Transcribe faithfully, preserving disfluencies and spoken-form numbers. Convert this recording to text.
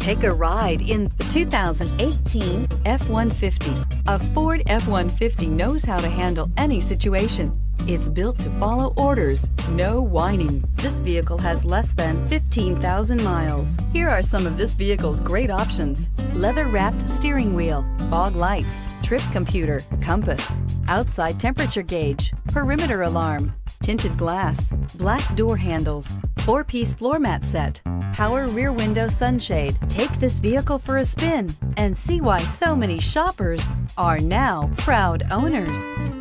Take a ride in the two thousand eighteen F one fifty. A Ford F one fifty knows how to handle any situation. It's built to follow orders, no whining. This vehicle has less than fifteen thousand miles. Here are some of this vehicle's great options: leather-wrapped steering wheel, fog lights, trip computer, compass, outside temperature gauge, perimeter alarm, tinted glass, black door handles, four-piece floor mat set, power rear window sunshade. Take this vehicle for a spin and see why so many shoppers are now proud owners.